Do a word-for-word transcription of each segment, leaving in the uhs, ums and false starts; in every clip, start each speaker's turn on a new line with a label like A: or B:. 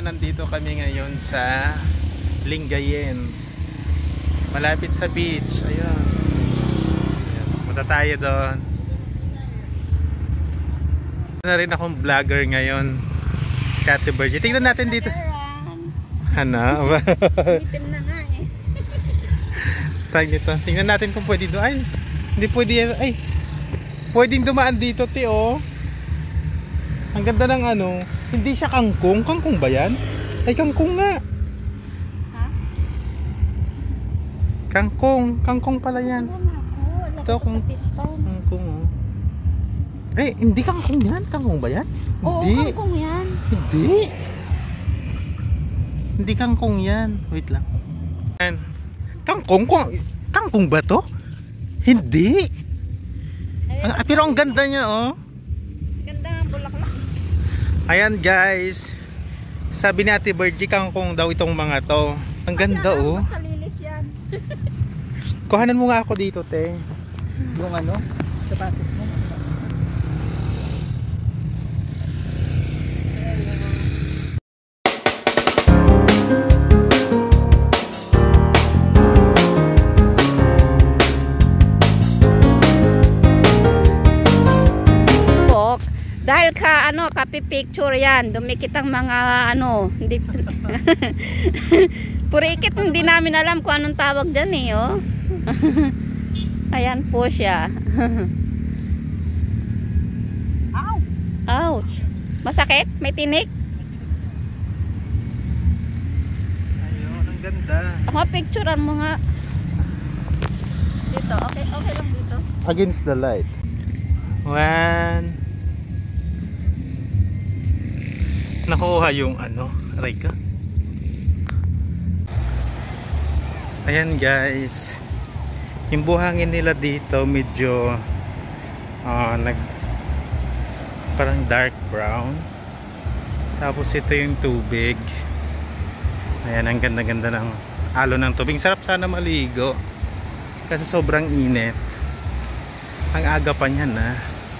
A: nandito kami ngayon sa Lingayen. Malapit sa beach. Ayun. Ayun. Punta tayo doon. Na rin akong vlogger ngayon. Si Ate Virgie. Tingnan natin dito. Hana.
B: Itim na nga eh.
A: Tag nito. Tingnan natin kung pwede doon. Ay, hindi pwede. Ay, pwedeng dumaan dito, te, oh. Ang ganda ng ano. Hindi siya kangkong. Kangkong ba yan? Ay, kangkong nga.
B: Ha?
A: Kangkong. Kangkong pala yan.
B: Wala
A: Ito kung kangkong, oh. Eh, hindi kangkong yan. Kangkong ba yan?
B: Oo,
A: Hindi.
B: kangkong yan.
A: Hindi. Hindi kangkong yan. Wait lang. Yan. Kangkong? Kangkong ba to? Hindi. Ang, pero ang ganda niya, oh.
B: Ganda ng bulaklak.
A: Ayan, guys. Sabi ni Ate Virgie, kangkong daw itong mga to. Ang ganda, oh.
B: Basta lilis yan.
A: Kuhanan mo nga ako dito, te.
B: Yung ano? Sapatos mo. Dahil ka ano, kapi-picture yan, dumikit ang mga ano, hindi purikit, hindi namin alam kung anong tawag dyan eh, oh. Ayan po siya. Ow! Ouch! Masakit? May tinik?
A: Ayun, ang ganda.
B: Ako, picturean mo nga. Dito, okay, okay lang dito.
A: Against the light. One. Nakuha yung ano, aray ka. Ayan, guys. Yung buhangin nila dito medyo uh, nag parang dark brown. Tapos ito yung tubig. Ayan, ang ganda-ganda ng alon ng tubig. Sarap sana maligo kasi sobrang init. Ang aga pa niyan, ha.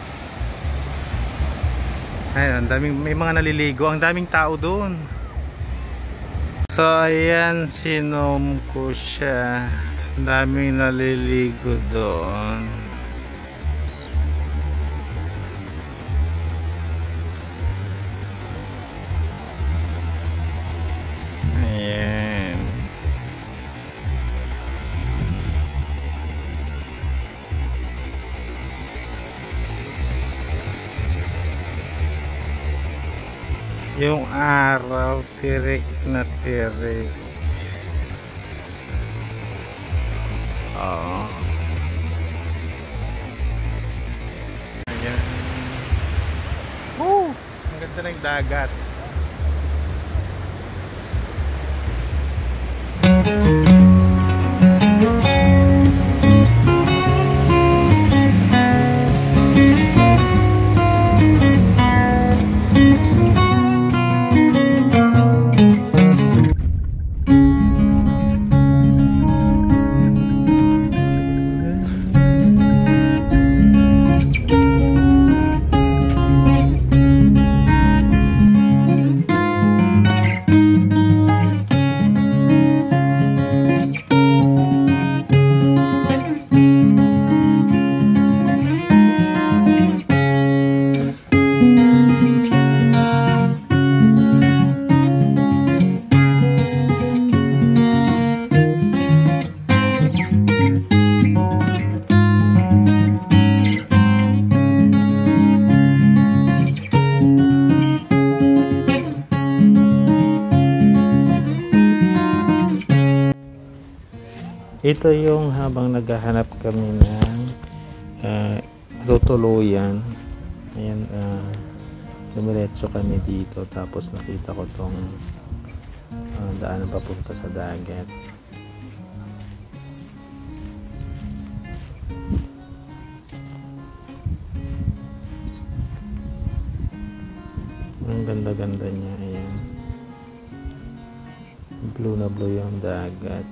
A: Ayan, ang daming, may mga naliligo, ang daming tao doon. So ayan, sinom ko siya. Ang daming naliligo doon. Ayan. Yung araw tirik na tirik. Oo. Ayan. Woo! Ang ganda ng dagat. Ito yung habang naghahanap kami ng uh, tutuluyan. Ayan, uh, dumiretso kami dito. Tapos nakita ko tong uh, daan na papunta sa dagat. Ang ganda-ganda niya. Ayan. Blue na blue yung dagat.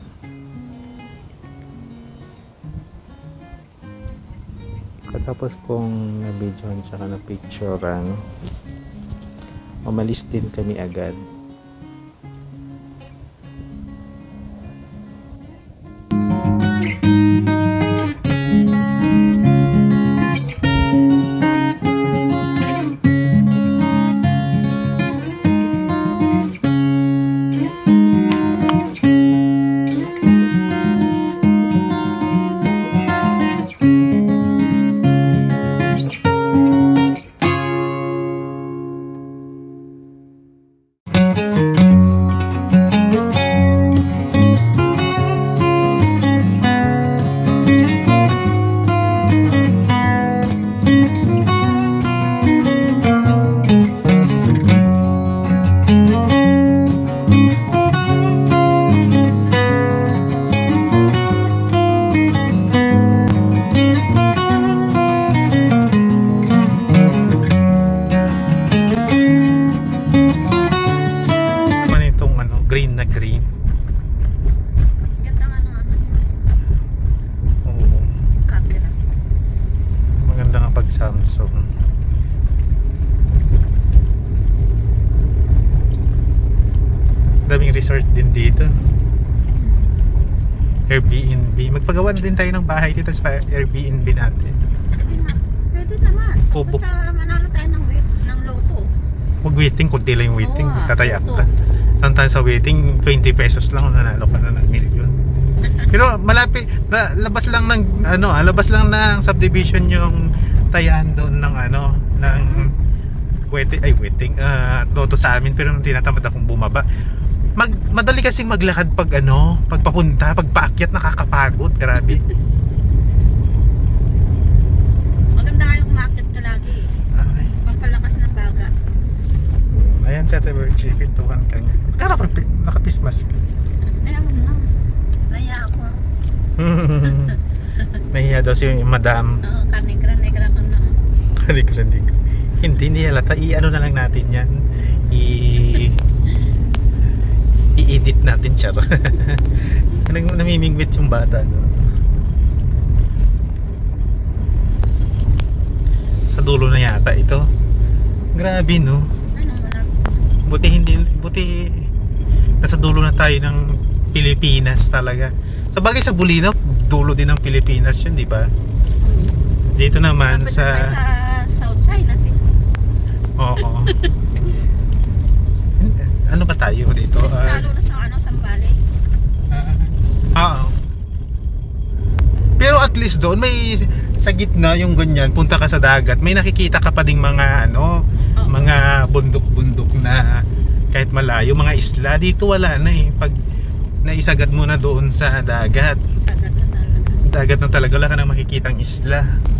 A: Tapos kung na-videohan tsaka na-picturean, umalis din kami agad Green na green.
B: Ganda nga ng ano.
A: Oo.
B: Camera.
A: Maganda nga pag Samsung. Daming resort din dito. Airbnb. Magpagawa na din tayo ng bahay dito sa Airbnb natin.
B: Pwede na. Pwede naman.
A: Kubo.
B: Basta manalo tayo ng, wait, ng loto.
A: Mag-waiting, kunti lang yung waiting.
B: Oo,
A: Tatayak
B: loto.
A: ka. Sometimes sa waiting, twenty pesos lang, nanalo ka na ng million. Pero malapit, na, labas lang ng, ano, ah, labas lang ng subdivision yung tayaan doon ng, ano, ng waiting, ay waiting, uh, loto sa amin, pero tinatamad akong bumaba. Mag, madali kasing maglakad pag, ano, pagpapunta, pag paakyat, nakakapagod, grabe.
B: Maganda kayong umakyat ka lagi.
A: Ay.
B: Pampalakas ng baga.
A: Ayan sa Tever Chief, ituhan ka nga. Kara ka, nakapismas ka.
B: Ayaw na. Naya ako.
A: Nahiya daw si madam.
B: Oo, kanegra-negra ka na.
A: Kanig-kanig. Hindi niya halata. I-ano na lang natin yan. I... I-edit natin siya. Namimingwit yung bata. No? Sa dulo na yata ito. Grabe no.
B: Ano, malapit.
A: Buti hindi, buti nasa dulo na tayo ng Pilipinas talaga. Sa bagay sa Bulinaw, dulo din ng Pilipinas yun, di ba? Dito naman
B: Malapit
A: sa...
B: na tayo sa South China Sea.
A: Oo. Ano ba tayo dito? Uh,
B: Lalo na sa ano, Sambales.
A: Oo. Pero at least doon may sa gitna yung ganyan, punta ka sa dagat, may nakikita ka pa ding mga ano,
B: Oo.
A: mga bundok-bundok na kahit malayo, mga isla. Dito wala na eh. Pag naisagad mo na doon sa dagat,
B: Dagat na talaga.
A: dagat na talaga, wala ka na makikitang isla.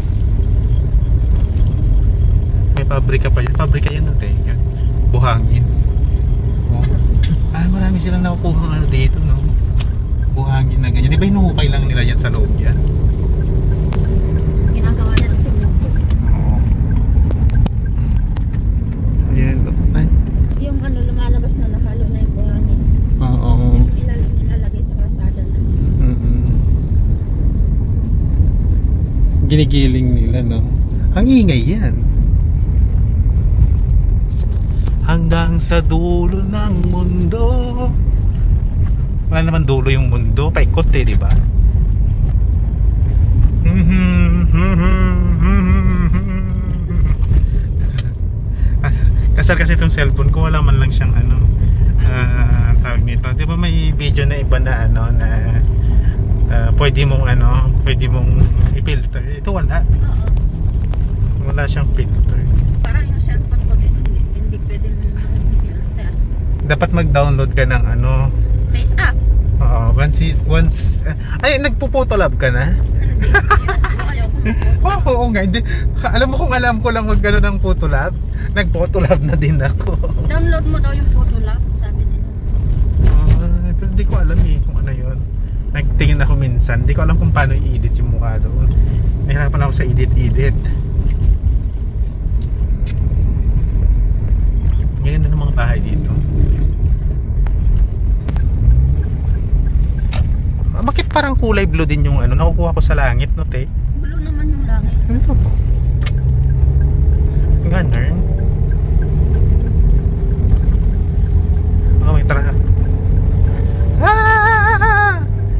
A: May pabrika pa yan. Pabrika yan natin. Yan. Buhangin. Oh. Ah, marami silang nakukuha ng ano dito, no? Buhangin na ganyan. Di ba hinuhukay lang nila yan sa loob yan?
B: Ginagawa na ng simento.
A: Oo. Ayan. Ay.
B: Yung ano, lumalabas na nahalo na yung buhangin.
A: Oo.
B: Yung ilalim nilalagay sa kalsada na.
A: Mm-mm. Ginigiling nila, no? Ang ingay yan. Hanggang sa dulo ng mundo. Wala naman dulo yung mundo, paikot eh, di ba? Kasar kasi itong cellphone ko, wala man lang siyang ano, uh, tawag nito. Di ba may video na iba na ano na uh, pwede mong ano, pwede mong i-filter. Ito wala.
B: Oo.
A: Wala siyang filter.
B: Parang yung cellphone ko din, hindi, hindi pwede naman mag-filter.
A: Dapat mag-download ka ng ano.
B: Face app.
A: Oo, once, once uh, ay, nagpo-photolab ka na?
B: Hindi. Ayoko.
A: Oo, oo nga, hindi. Alam mo kung alam ko lang mag-ano ng photolab, nag-photolab na din ako.
B: Download mo daw yung photo lab, sabi nila.
A: Uh, pero hindi ko alam eh kung ano yun. Nagtingin ako minsan, hindi ko alam kung paano i-edit yung mukha doon. Nahirapan ako sa edit-edit. Ngayon na ng mga bahay dito. Bakit parang kulay blue din yung ano nakukuha ko sa langit, no te?
B: Blue naman yung langit.
A: Ano to po? Ganun. Oh, may tara. Ah!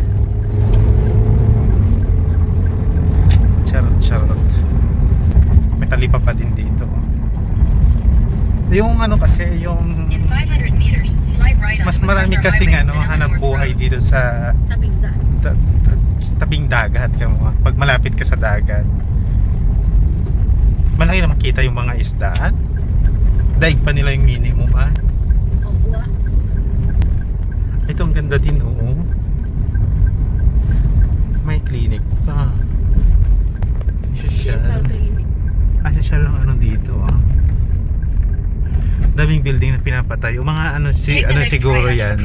A: Charot, charot. May talipa pa din dito. Yung ano kasi, yung mas marami kasing ano, hanap buhay dito sa
B: Tabing daan.
A: ta, ta, tabing dagat ka mo. Pag malapit ka sa dagat, malaki na makita yung mga isdaan. Daig pa nila yung minimum ah.
B: O buwa.
A: ganda din, oo. May clinic pa. Social.
B: Dental clinic.
A: Ah, social lang ano dito, ah. Daming building na pinapatay. Yung mga ano si ano siguro yan.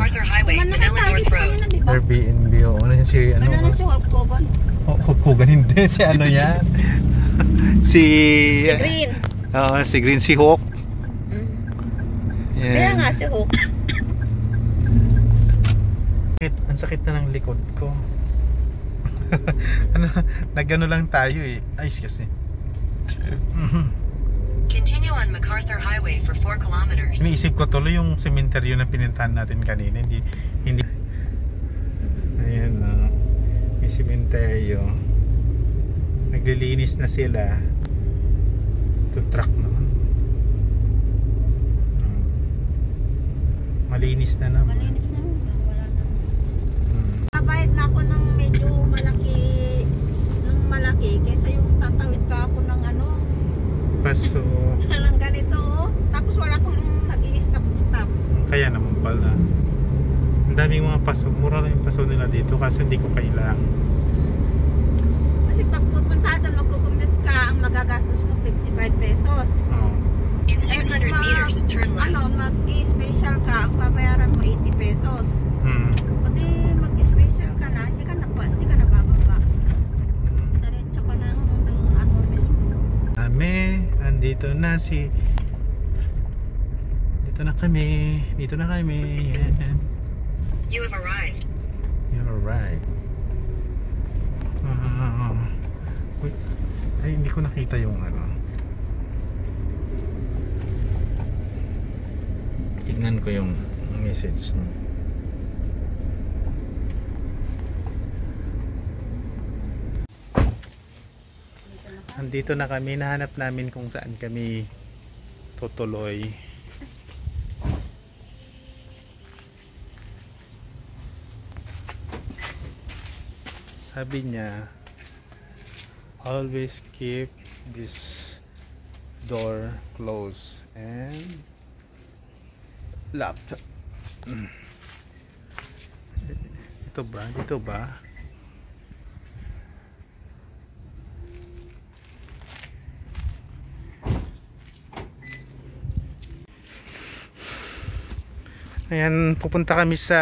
A: Airbnb, o ano yan si ano?
B: Ano na si Hulk Hogan?
A: Oh, Hulk Hogan hindi si ano yan. si
B: Si Green.
A: Oo, si Green, si Hawk.
B: Mm.
A: Yan.
B: Kaya nga si Hulk.
A: Ang sakit na ng likod ko. Ano, nagano lang tayo eh. Ayos kasi.
C: Continue on MacArthur Highway for four kilometers.
A: Iniisip ko tuloy yung sementeryo na pinuntahan natin kanina. Hindi, hindi. Ayan na. Uh, may sementeryo. Naglilinis na sila. To truck naman. Hmm. Malinis na naman.
B: Malinis na. Wala na. Hmm. Nabayad na ako ng medyo malaki, ng malaki, kaysa yung tatawid pa ako ng ano.
A: Paso.
B: Lang ganito, oh. Tapos wala akong nag-i-stop-stop.
A: Kaya naman pala. Ang daming mga paso. Mura lang yung paso nila dito kasi hindi ko kailangan.
B: Kasi pag pupunta doon, magkukumute ka, ang magagastos mo fifty-five pesos.
A: Oh.
C: In six hundred meters, turn left.
B: Ano, mag-i-special ka, ang babayaran mo eighty pesos.
A: Hmm.
B: O di mag-special ka na, hindi ka na, hindi ka na bababa. Diretso ka na ng ano mismo.
A: Kami, andito na si dito na kami dito na kami. Yan.
C: You have arrived.
A: You're right. Uh, wait. Ay, hindi ko nakita yung ano. Tignan ko yung message niya. Andito na kami, nahanap namin kung saan kami tutuloy. Sabi niya, always keep this door closed and locked. Ito ba? Ito ba? Ayan, pupunta kami sa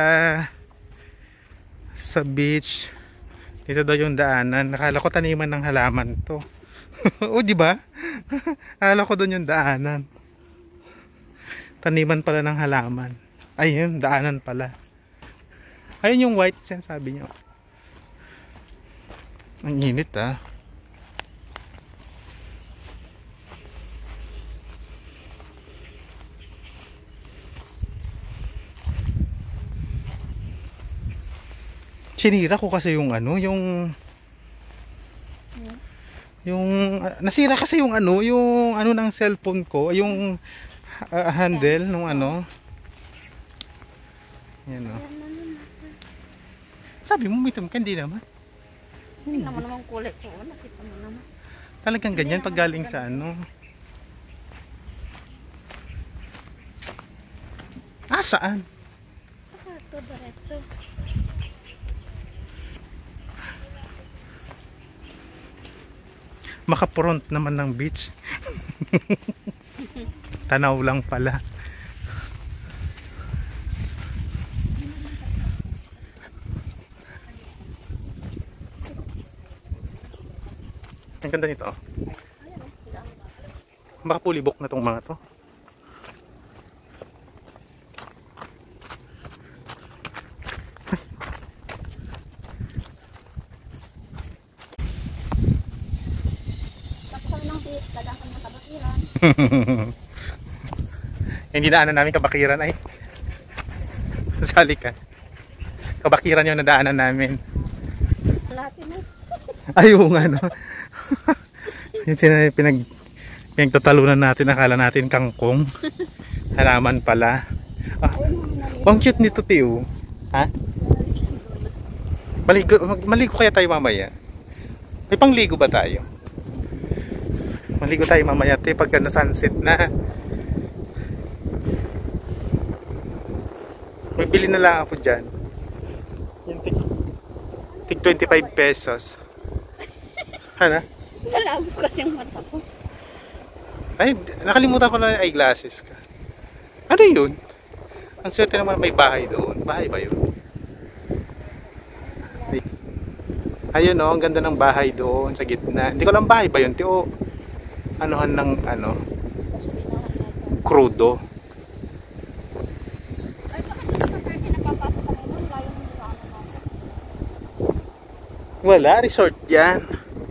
A: sa beach. Dito daw yung daanan. Nakala ko taniman ng halaman to. O, di ba? Akala ko doon yung daanan. Taniman pala ng halaman. Ayun, daanan pala. Ayun yung white, sabi nyo. Ang init, ah. Sinira ko kasi yung ano, yung yung uh, nasira kasi yung ano, yung ano ng cellphone ko, yung uh, handle nung ano. Yan oh. Sabi mo mitom ka, hindi naman.
B: Hindi naman naman kulit ko, nakita mo naman.
A: Talagang ganyan pag galing sa ano. Ah, saan?
B: Ito, diretso.
A: Makapront naman ng beach. Tanaw lang pala. Ang ganda nito. Makapulibok na tong mga to. Hindi daanan namin Kabakiran ay. Sali ka. Kabakiran yung nadaanan namin. Ay, yung ano. Yung sinay, pinag pinagtatalunan natin, akala natin kangkong. Halaman pala. Ah, ang cute nito, Tio. Ha? Maligo, maligo kaya tayo mamaya? May pangligo ba tayo? Maligo tayo mamaya, te, pagka na sunset na. May bili na lang ako dyan. Tig twenty-five pesos. Ano?
B: Malabo kasi yung mata ko.
A: Ay, nakalimutan ko na yung eyeglasses ka. Ano yun? Ang swerte naman may bahay doon. Bahay ba yun? Ay. Ayun o, ang ganda ng bahay doon sa gitna. Hindi ko lang bahay ba yun? Tio, anuhan ng ano? Crudo.
B: Ay, bakit yung sa party napapasok kami nun? Layo mo sa ano natin.
A: Wala, resort yan.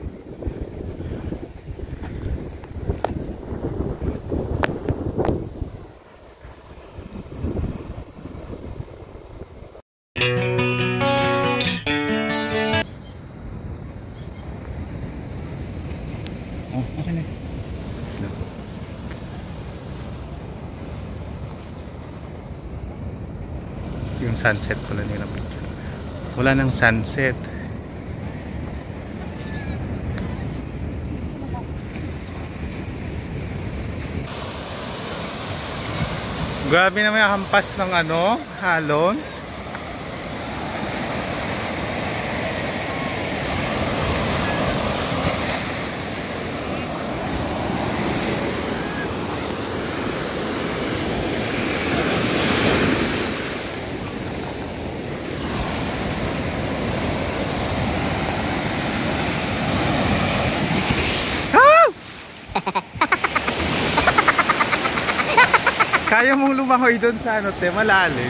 A: Oh, okay na. Yung sunset pala nila picture. Wala nang sunset. Grabe naman yung hampas ng ano, halon. Kaya mong lumahoy doon sa ano, te, malalim.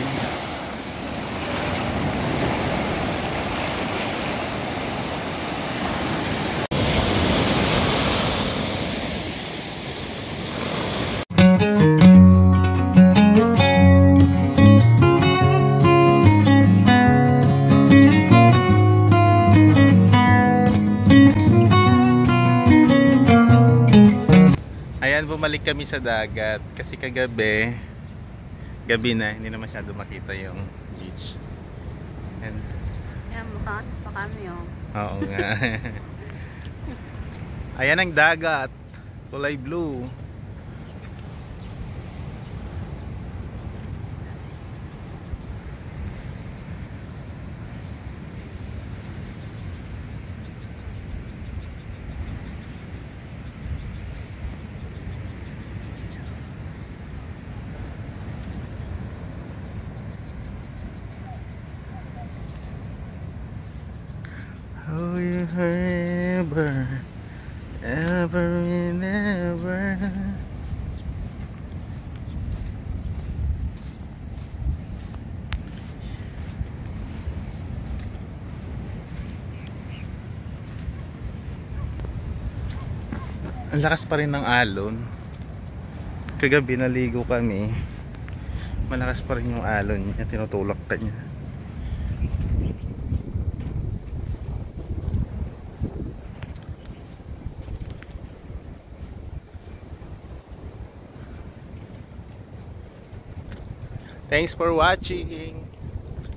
A: Ayan, bumalik kami sa dagat kasi kagabi gabi na, hindi na masyado makita yung beach. And
B: Yan, mukha pa kami oh.
A: oo nga. Ayan ang dagat, kulay blue. Oh, you ever, ever and ever. Ang lakas pa rin ng alon. Kagabi naligo kami. Malakas pa rin yung alon niya, tinutulak ka niya. Thanks for watching.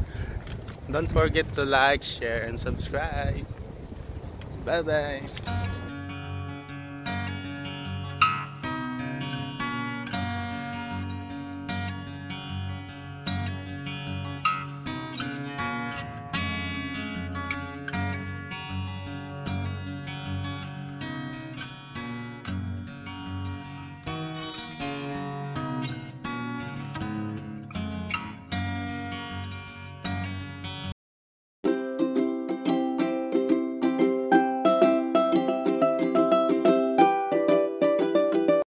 A: Don't forget to like, share, and subscribe. Bye bye.